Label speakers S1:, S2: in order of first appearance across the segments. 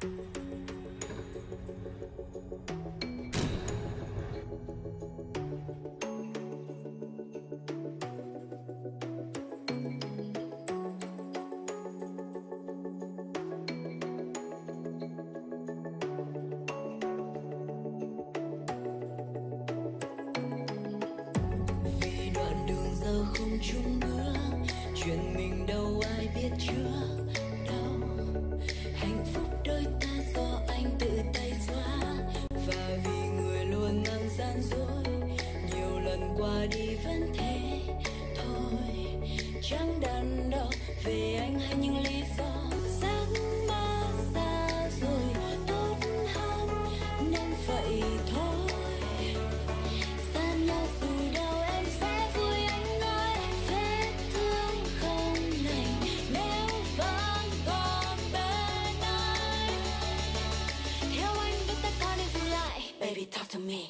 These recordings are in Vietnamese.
S1: Vì đoạn đường giờ không chung bước, chuyện mình đâu ai biết trước đâu. Hạnh phúc đôi ta do anh tự tay xóa, và vì người luôn ngang gian dối, nhiều lần qua đi vẫn thế thôi. Chẳng đắn đo về anh hay những lý do giấc mơ xa rồi tốt hơn nên vậy thôi. Xa nhau dù đâu em sẽ vui anh ơi, vết thương không lành nếu vẫn còn bên anh. Theo anh biết tất cả nên dừng lại, baby talk to me.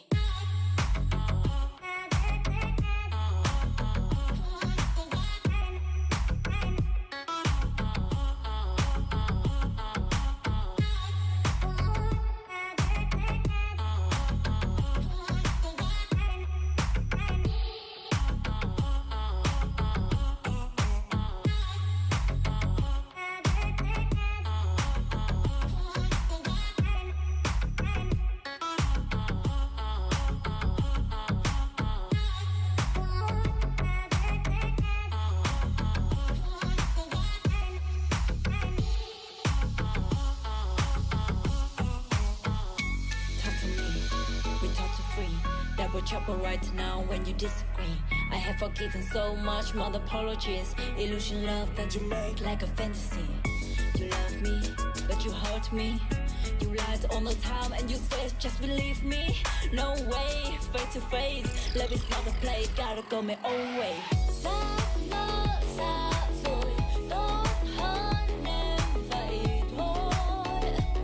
S1: Trouble right now when you disagree. I have forgiven so much more apologies. Illusion love that you make like a fantasy. You love me, but you hurt me. You lied all the time and you said just believe me. No way, face to face. Love is not a play, gotta go my own way. Xa mơ xa rồi tốt hơn nên vậy thôi.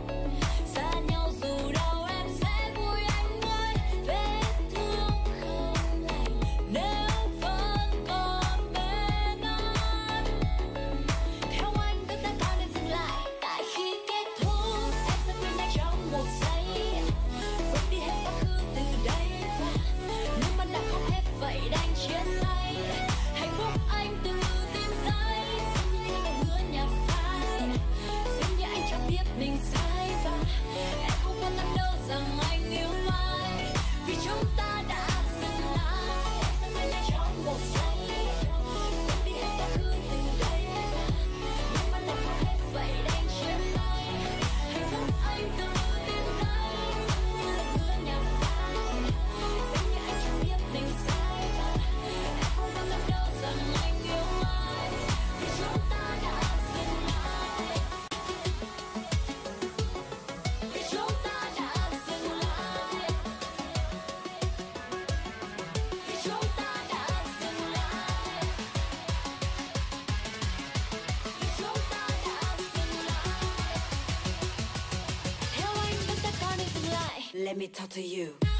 S1: Xa nhau dù đâu em sẽ vui anh ơi, vết thương không lành nếu vẫn còn bên anh. Theo anh tất cả nên dừng lại, tại khi kết thúc em sẽ quên anh trong một giây. Quên đi hết quá khứ từ đây và nếu mà đã không hết vậy đành chia tay. Hạnh phúc anh từ tim tới, dường như anh đã hứa nhà phai, dường như anh chẳng biết mình sai và em không quan tâm đâu rằng anh yêu ai. Vì chúng ta đã dừng lại, em sẽ quên anh trong một giây. Quên đi hết quá khứ từ đây và nếu mà đã không hết vậy đành chia tay. Hạnh phúc anh từ tim tới, dường như là hứa nhà phai, dường như anh chẳng biết mình sai và em không quan tâm đâu rằng anh yêu ai. Vì chúng ta đã dừng lại, vì chúng ta đã dừng lại, vì chúng ta đã dừng lại, vì chúng ta đã dừng lại. Theo anh tất cả nên dừng lại. Let me talk to you.